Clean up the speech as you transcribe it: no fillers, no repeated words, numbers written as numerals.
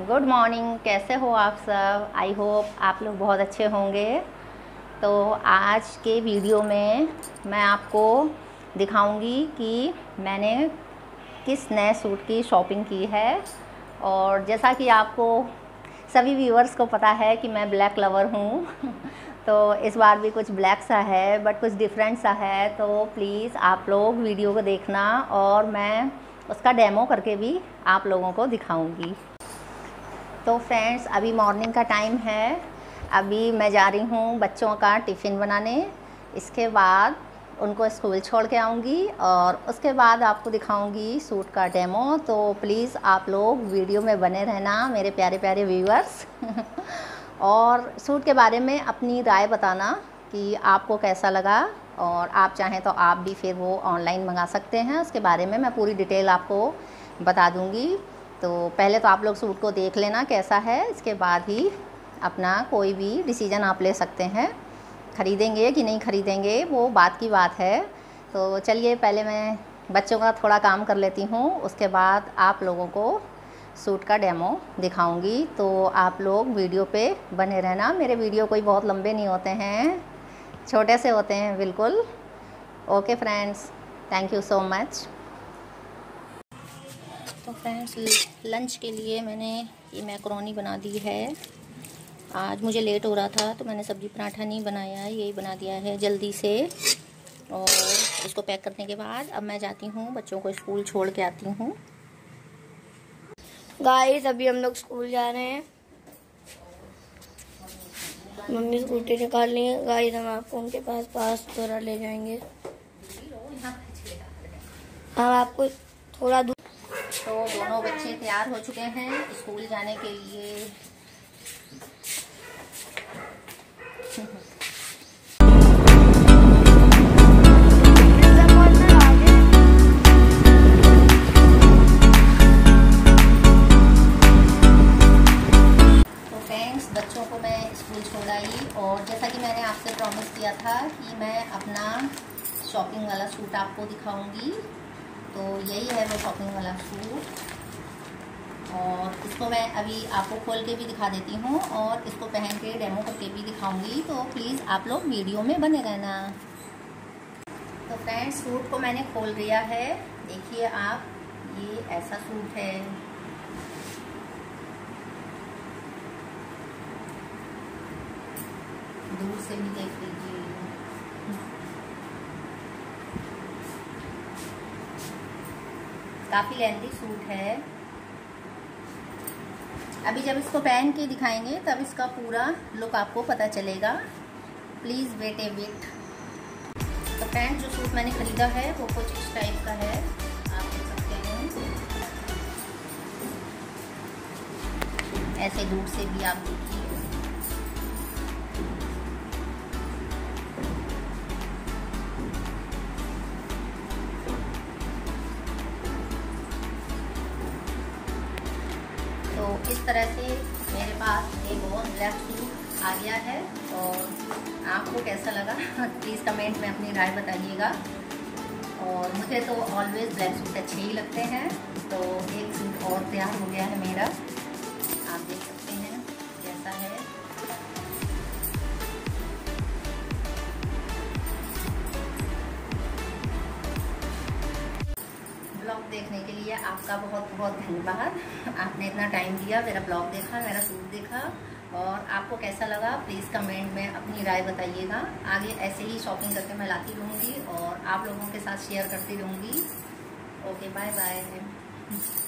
Good morning. कैसे हो आप सब? आई होप आप लोग बहुत अच्छे होंगे। तो आज के वीडियो में मैं आपको दिखाऊंगी कि मैंने किस नए सूट की शॉपिंग की है। और जैसा कि आपको सभी व्यूअर्स को पता है कि मैं ब्लैक लवर हूँ तो इस बार भी कुछ ब्लैक सा है बट कुछ डिफरेंट सा है। तो प्लीज़ आप लोग वीडियो को देखना और मैं उसका डेमो करके भी आप लोगों को दिखाऊंगी। तो फ्रेंड्स, अभी मॉर्निंग का टाइम है। अभी मैं जा रही हूँ बच्चों का टिफ़िन बनाने। इसके बाद उनको स्कूल छोड़ के आऊँगी और उसके बाद आपको दिखाऊँगी सूट का डेमो। तो प्लीज़ आप लोग वीडियो में बने रहना मेरे प्यारे प्यारे व्यूअर्स और सूट के बारे में अपनी राय बताना कि आपको कैसा लगा। और आप चाहें तो आप भी फिर वो ऑनलाइन मंगा सकते हैं। उसके बारे में मैं पूरी डिटेल आपको बता दूँगी। तो पहले तो आप लोग सूट को देख लेना कैसा है, इसके बाद ही अपना कोई भी डिसीज़न आप ले सकते हैं। ख़रीदेंगे कि नहीं ख़रीदेंगे वो बात की बात है। तो चलिए पहले मैं बच्चों का थोड़ा काम कर लेती हूँ, उसके बाद आप लोगों को सूट का डेमो दिखाऊंगी। तो आप लोग वीडियो पे बने रहना। मेरे वीडियो कोई बहुत लंबे नहीं होते हैं, छोटे से होते हैं बिल्कुल। Okay friends, thank you so much. तो फ्रेंड्स, लंच के लिए मैंने ये मैकरोनी बना दी है। आज मुझे लेट हो रहा था तो मैंने सब्ज़ी पराठा नहीं बनाया, यही बना दिया है जल्दी से। और इसको पैक करने के बाद अब मैं जाती हूँ, बच्चों को स्कूल छोड़ के आती हूँ। गाइस, अभी हम लोग स्कूल जा रहे हैं। मम्मी स्कूटी निकाल ली है। गाइस, हम आपको उनके पास थोड़ा ले जाएंगे। हम आपको थोड़ा दूर। तो दोनों बच्चे तैयार हो चुके हैं स्कूल जाने के लिए। तो फ्रेंड्स, बच्चों को मैं स्कूल छोड़ आई और जैसा कि मैंने आपसे प्रॉमिस किया था कि मैं अपना शॉपिंग वाला सूट आपको दिखाऊंगी। तो यही है वो शॉपिंग वाला सूट और इसको मैं अभी आपको खोल के भी दिखा देती हूँ और इसको पहन के डेमो करके भी दिखाऊंगी। तो प्लीज़ आप लोग वीडियो में बने रहना। तो फ्रेंड्स, सूट को मैंने खोल लिया है। देखिए आप, ये ऐसा सूट है। दूर से भी देख लीजिए। काफ़ी लेंथी सूट है। अभी जब इसको पहन के दिखाएंगे तब इसका पूरा लुक आपको पता चलेगा। Please wait a bit. तो फ्रेंड्स, जो सूट मैंने ख़रीदा है वो कुछ इस टाइप का है, आप देख सकते हैं। ऐसे दूर से भी आप देखिए। तो इस तरह से मेरे पास एक और ब्लैक सूट आ गया है। और आपको कैसा लगा प्लीज़ कमेंट में अपनी राय बताइएगा। और मुझे तो ऑलवेज ब्लैक सूट अच्छे ही लगते हैं। तो एक सूट और तैयार हो गया है मेरा, आप देख सकते हैं कैसा है। ब्लॉग देखने के लिए आपका बहुत बहुत धन्यवाद। आपने इतना टाइम दिया, मेरा ब्लॉग देखा, मेरा सूट देखा। और आपको कैसा लगा प्लीज़ कमेंट में अपनी राय बताइएगा। आगे ऐसे ही शॉपिंग करके मैं लाती रहूँगी और आप लोगों के साथ शेयर करती रहूँगी। Okay, bye bye.